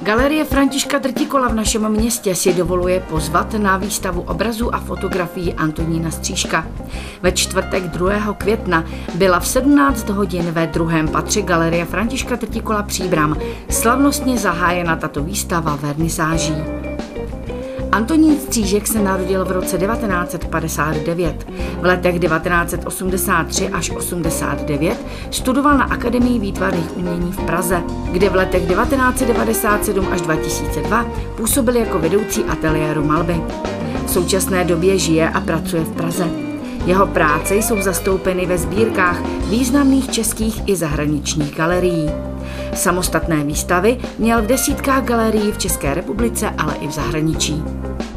Galerie Františka Trtikola v našem městě si dovoluje pozvat na výstavu obrazů a fotografií Antonína Střížka. Ve čtvrtek 2. května byla v 17 hodin ve druhém patře Galerie Františka Trtikola Příbram slavnostně zahájena tato výstava vernisáží. Antonín Střížek se narodil v roce 1959. V letech 1983 až 89 studoval na Akademii výtvarných umění v Praze, kde v letech 1997 až 2002 působil jako vedoucí ateliéru malby. V současné době žije a pracuje v Praze. Jeho práce jsou zastoupeny ve sbírkách významných českých i zahraničních galerií. Samostatné výstavy měl v desítkách galerií v České republice, ale i v zahraničí.